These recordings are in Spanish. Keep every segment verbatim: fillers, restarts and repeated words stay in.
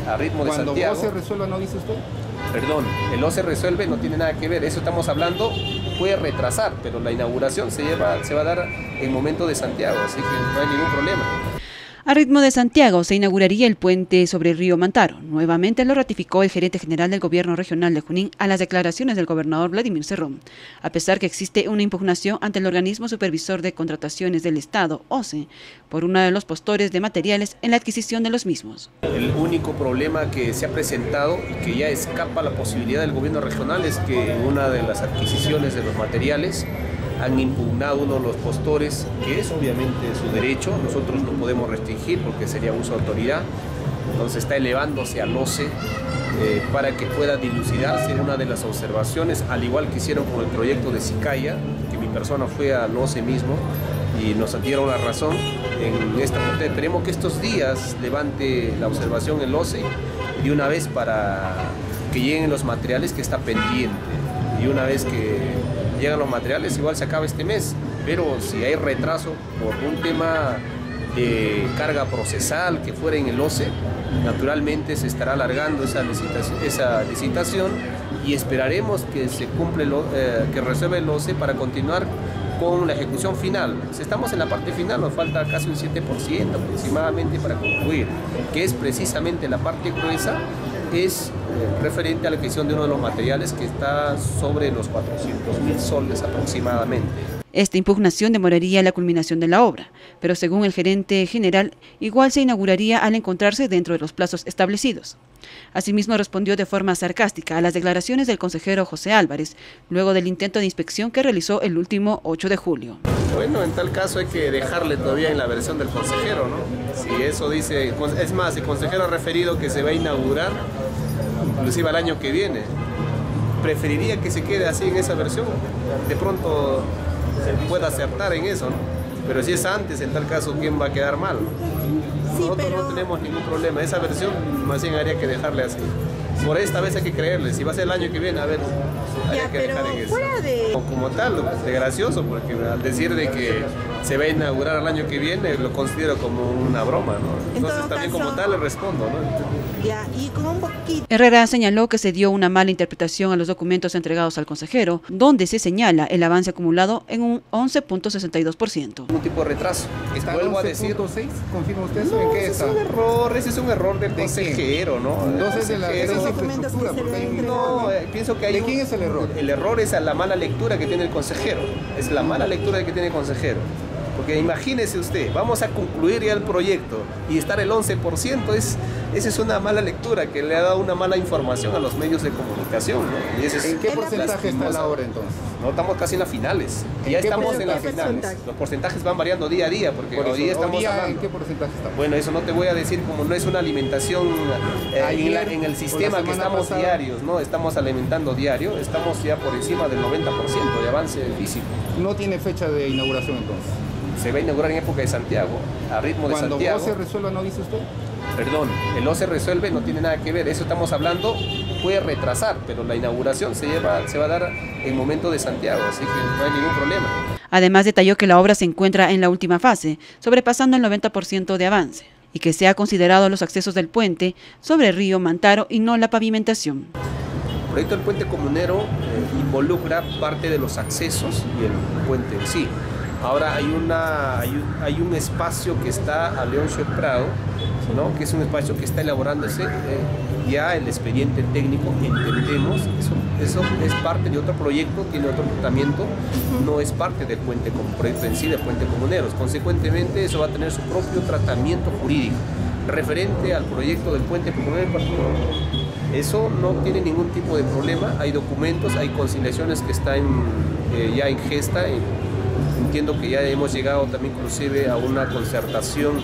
a ritmo de Cuando Santiago. Cuando O C resuelva, ¿no dice usted? Perdón, el O C resuelve no tiene nada que ver, eso estamos hablando, puede retrasar, pero la inauguración se, lleva, se va a dar en momento de Santiago, así que no hay ningún problema. A ritmo de Santiago se inauguraría el puente sobre el río Mantaro. Nuevamente lo ratificó el gerente general del Gobierno Regional de Junín a las declaraciones del gobernador Vladimir Cerrón, a pesar que existe una impugnación ante el Organismo Supervisor de Contrataciones del Estado, O C E, por uno de los postores de materiales en la adquisición de los mismos. El único problema que se ha presentado y que ya escapa la posibilidad del Gobierno Regional es que en una de las adquisiciones de los materiales han impugnado uno de los postores, que es obviamente su derecho, nosotros no podemos restringir porque sería uso de autoridad, entonces está elevándose al O C E eh, para que pueda dilucidarse en una de las observaciones, al igual que hicieron con el proyecto de Sicaya, que mi persona fue al O C E mismo y nos dieron la razón en esta parte. Esperemos que estos días levante la observación el O C E de una vez para que lleguen los materiales que está pendiente, y una vez que llegan los materiales igual se acaba este mes, pero si hay retraso por un tema de carga procesal que fuera en el O C E, naturalmente se estará alargando esa licitación, esa licitación y esperaremos que se cumple lo, eh, que resuelva el O C E para continuar con la ejecución final. Si estamos en la parte final, nos falta casi un siete por ciento aproximadamente para concluir, que es precisamente la parte gruesa, es eh, referente a la adquisición de uno de los materiales que está sobre los cuatrocientos mil soles aproximadamente. Esta impugnación demoraría la culminación de la obra, pero según el gerente general, igual se inauguraría al encontrarse dentro de los plazos establecidos. Asimismo, respondió de forma sarcástica a las declaraciones del consejero José Álvarez, luego del intento de inspección que realizó el último ocho de julio. Bueno, en tal caso hay que dejarle todavía en la versión del consejero, ¿no? Si eso dice, es más, el consejero ha referido que se va a inaugurar inclusive al año que viene. Preferiría que se quede así en esa versión, de pronto se pueda acertar en eso, ¿no? Pero si es antes, en tal caso, ¿quién va a quedar mal? Sí, nosotros pero... no tenemos ningún problema, esa versión más bien habría que dejarle así. Por esta vez hay que creerle, si va a ser el año que viene, a ver, hay que dejar en eso. De... Como tal, de gracioso, porque al decir de que se va a inaugurar el año que viene, lo considero como una broma, ¿no? Entonces también caso... como tal le respondo, ¿no? Ya, y con un poquito... Herrera señaló que se dio una mala interpretación a los documentos entregados al consejero, donde se señala el avance acumulado en un once punto sesenta y dos por ciento. Un tipo de retraso. ¿Está Vuelvo once a decir... punto seis? ¿Confirma usted no, en qué ese está? Es un error, ese es un error del consejero, ¿no? Entonces de la, de la infraestructura, porque hay un... No, eh, pienso que hay ¿De un... quién es el error? El error es a la mala lectura que tiene el consejero, es la mala lectura que tiene el consejero. Porque imagínese usted, vamos a concluir ya el proyecto y estar el once por ciento, es, esa es una mala lectura que le ha dado una mala información a los medios de comunicación, ¿no? Y ese es, ¿en qué porcentaje está la obra entonces? No, estamos casi en las finales, ya estamos en las finales. Los porcentajes van variando día a día, porque Por hoy día estamos día, hablando. ¿En qué porcentaje estamos? Bueno, eso no te voy a decir, como no es una alimentación eh, en, la, en el sistema que estamos pasada. diarios, ¿no? Estamos alimentando diario, estamos ya por encima del noventa por ciento de avance físico. ¿No tiene fecha de inauguración entonces? Se va a inaugurar en época de Santiago, a ritmo de Santiago. Cuando O C E resuelva, ¿no dice usted? Perdón, el O C E resuelve no tiene nada que ver, eso estamos hablando, puede retrasar, pero la inauguración se, lleva, se va a dar en momento de Santiago, así que no hay ningún problema. Además detalló que la obra se encuentra en la última fase, sobrepasando el noventa por ciento de avance, y que se ha considerado los accesos del puente sobre el río Mantaro y no la pavimentación. El proyecto del puente comunero eh, involucra parte de los accesos y el puente en sí. Ahora hay, una, hay, un, hay un espacio que está a Leoncio Prado, ¿no? Que es un espacio que está elaborándose, eh, ya el expediente técnico, entendemos, eso, eso es parte de otro proyecto, tiene otro tratamiento, no es parte del puente como proyecto en sí, del puente comuneros. Consecuentemente, eso va a tener su propio tratamiento jurídico referente al proyecto del puente comunero en particular. Eso no tiene ningún tipo de problema, hay documentos, hay conciliaciones que están eh, ya en gesta. En, Entiendo que ya hemos llegado también inclusive a una concertación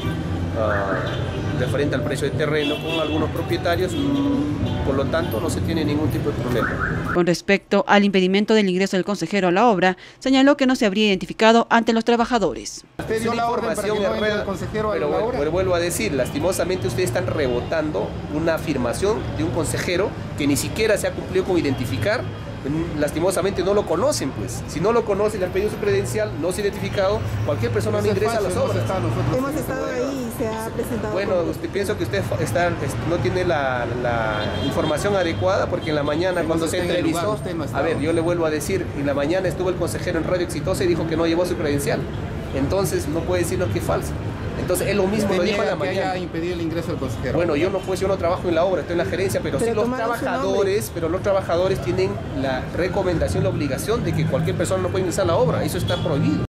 uh, referente al precio de terreno con algunos propietarios, por lo tanto no se tiene ningún tipo de problema. Con respecto al impedimento del ingreso del consejero a la obra, señaló que no se habría identificado ante los trabajadores. ¿Usted dio la orden para que no venga el consejero a la obra? Pero vuelvo a decir, lastimosamente ustedes están rebotando una afirmación de un consejero que ni siquiera se ha cumplido con identificar lastimosamente no lo conocen, pues. Si no lo conocen, le han pedido su credencial, no se ha identificado, cualquier persona no ingresa a las obras. Hemos estado ahí y se ha presentado. Bueno, usted, pienso que usted está, no tiene la, la información adecuada, porque en la mañana cuando se entrevistó, a ver, yo le vuelvo a decir, en la mañana estuvo el consejero en Radio Exitosa y dijo que no llevó su credencial. Entonces no puede decirnos que es falso. Entonces él lo mismo lo dijo en la mañana. Que haya impedido el ingreso del consejero. Bueno, yo no pues yo no trabajo en la obra, estoy en la gerencia, pero, pero sí los trabajadores, pero los trabajadores tienen la recomendación, la obligación de que cualquier persona no puede ingresar a la obra, eso está prohibido.